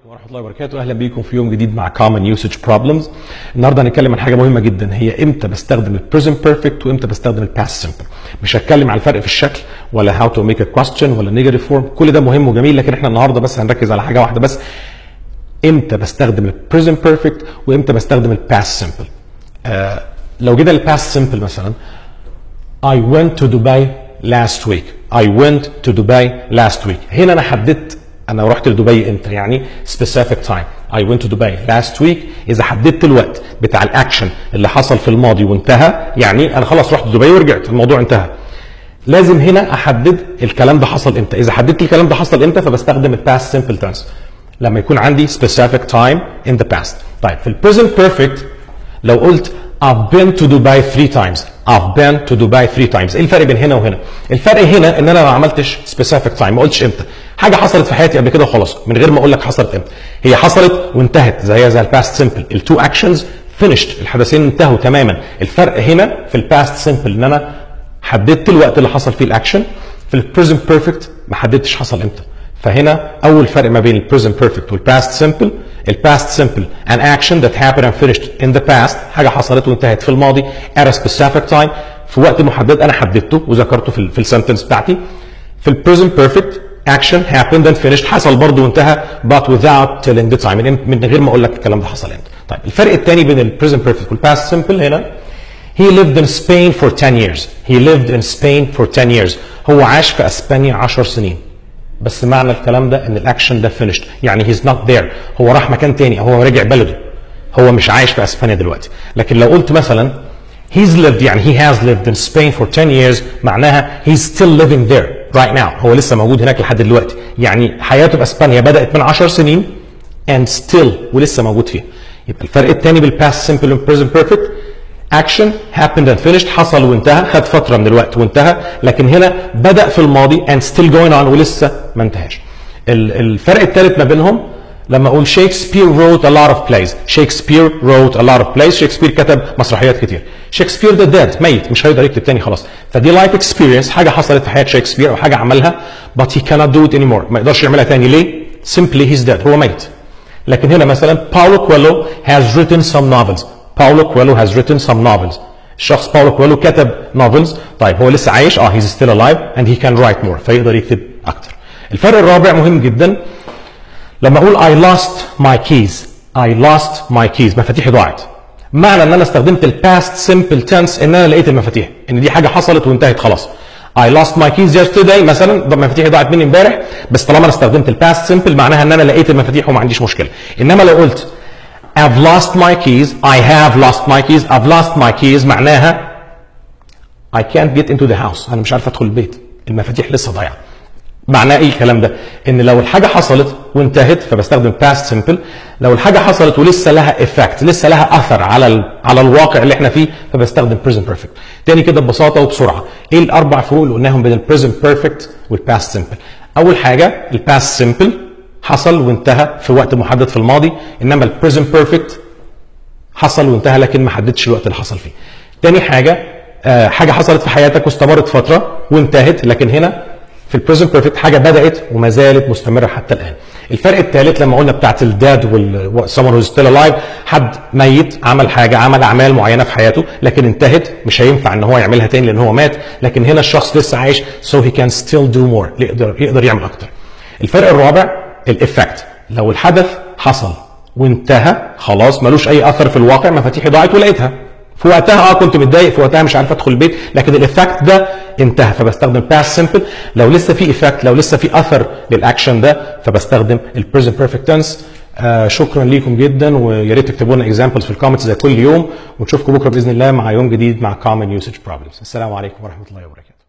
ورحمة الله وبركاته. اهلا بيكم في يوم جديد مع Common Usage Problems. النهارده هنتكلم عن حاجة مهمة جدا، هي امتى بستخدم ال Present Perfect وامتى بستخدم ال Past Simple. مش هتكلم على الفرق في الشكل ولا how to make a question ولا negative form، كل ده مهم وجميل، لكن احنا النهارده بس هنركز على حاجة واحدة بس، امتى بستخدم ال Present Perfect وامتى بستخدم ال Past Simple. لو جينا ال Past Simple مثلا I went to Dubai last week. I went to Dubai last week. هنا انا حددت انا رحت لدبي امتى، يعني specific time. I went to Dubai last week. اذا حددت الوقت بتاع الاكشن اللي حصل في الماضي وانتهى، يعني انا خلاص رحت دبي ورجعت الموضوع انتهى. لازم هنا احدد الكلام ده حصل امتى. اذا حددت الكلام ده حصل امتى فبستخدم ال past simple tense لما يكون عندي specific time in the past. طيب في ال present perfect لو قلت I've been to Dubai 3 times. I've been to Dubai 3 times. ايه الفرق بين هنا وهنا؟ الفرق هنا ان انا ما عملتش specific time، ما قلتش امتى. حاجه حصلت في حياتي قبل كده وخلاص من غير ما اقول لك حصلت امتى. هي حصلت وانتهت زي الباست سمبل. التو اكشنز finished، الحدثين انتهوا تماما. الفرق هنا في الباست سمبل ان انا حددت الوقت اللي حصل فيه الاكشن. في البريزنت بيرفكت ما حددتش حصل امتى. فهنا اول فرق ما بين البريزنت بيرفكت والباست سمبل. الباست سمبل an action that happened and finished in the past، حاجه حصلت وانتهت في الماضي at a specific time، في وقت محدد انا حددته وذكرته في السنتنس بتاعتي. في البريزنت بيرفكت action happened and finished، حصل برضه وانتهى but without telling the time، من غير ما اقول لك الكلام ده حصل امتى. طيب الفرق الثاني بين البريزنت بيرفكت والباست سمبل هنا he lived in Spain for 10 years. he lived in Spain for 10 years. هو عاش في اسبانيا 10 سنين. بس معنى الكلام ده ان الاكشن ده finished، يعني he's not there، هو راح مكان تاني، هو رجع بلده، هو مش عايش في اسبانيا دلوقتي. لكن لو قلت مثلا he's lived، يعني he has lived in Spain for 10 years، معناها he's still living there right now، هو لسه موجود هناك لحد دلوقتي، يعني حياته في اسبانيا بدأت من 10 سنين and still ولسه موجود فيها. يبقى الفرق الثاني بالpast simple and present perfect action happened and finished، حصل وانتهى، خد فترة من الوقت وانتهى، لكن هنا بدأ في الماضي and still going on ولسه ما انتهاش. الفرق الثالث ما بينهم لما اقول شكسبير wrote a lot of plays. شكسبير wrote a lot of plays، شكسبير كتب مسرحيات كتير. شكسبير ده dead، ميت، مش هيقدر يكتب تاني خلاص. فدي لايف اكسبيرينس، حاجه حصلت في حياه شكسبير او حاجه عملها but he cannot do it anymore، ما يقدرش يعملها تاني. ليه؟ simply he's dead، هو ميت. لكن هنا مثلا باولو كويلو has written some novels. باولو كويلو has written some novels. الشخص باولو كويلو كتب novels. طيب هو لسه عايش، he's still alive and he can write more، فيقدر يكتب اكتر. الفرق الرابع مهم جدا، لما اقول I lost my keys. I lost my keys، مفاتيحي ضاعت. معنى ان انا استخدمت الباست simple tense ان انا لقيت المفاتيح، ان دي حاجه حصلت وانتهت خلاص. I lost my keys yesterday مثلا، مفاتيحي ضاعت مني امبارح، بس طالما انا استخدمت الباست simple معناها ان انا لقيت المفاتيح وما عنديش مشكله. انما لو قلت I've lost my keys، I have lost my keys، I've lost my keys معناها I can't get into the house، انا مش عارف ادخل البيت، المفاتيح لسه ضايعه. معناه ايه الكلام ده؟ ان لو الحاجه حصلت وانتهت فبستخدم past simple، لو الحاجه حصلت ولسه لها effect، لسه لها اثر على الواقع اللي احنا فيه، فبستخدم present perfect. تاني كده ببساطه وبسرعه، ايه الاربع فروق اللي قلناهم بين present perfect والpast simple؟ اول حاجه الpast simple حصل وانتهى في وقت محدد في الماضي، انما present perfect حصل وانتهى لكن ما حددش الوقت اللي حصل فيه. تاني حاجه حاجه حصلت في حياتك واستمرت فتره وانتهت، لكن هنا في البريزنت بيرفكت حاجه بدات وما زالت مستمره حتى الان. الفرق الثالث لما قلنا بتاعت الداد والسمر هوز ستيل الايف، حد ميت عمل حاجه، عمل اعمال معينه في حياته لكن انتهت، مش هينفع ان هو يعملها تاني لان هو مات، لكن هنا الشخص لسه عايش so he can still do more، يقدر يعمل اكتر. الفرق الرابع الافكت، لو الحدث حصل وانتهى خلاص ملوش اي اثر في الواقع، مفاتيحي ضاعت ولقيتها في وقتها، كنت متضايق في وقتها مش عارف ادخل البيت، لكن الافكت ده انتهى فبستخدم past simple. لو لسه في افكت، لو لسه في اثر للاكشن ده فبستخدم البريزنت بيرفكت تنس. شكرا ليكم جدا، ويا ريت تكتبوا لنا اكزامبلز في الكومنتس زي كل يوم، ونشوفكم بكره باذن الله مع يوم جديد مع Common Usage Problems. السلام عليكم ورحمه الله وبركاته.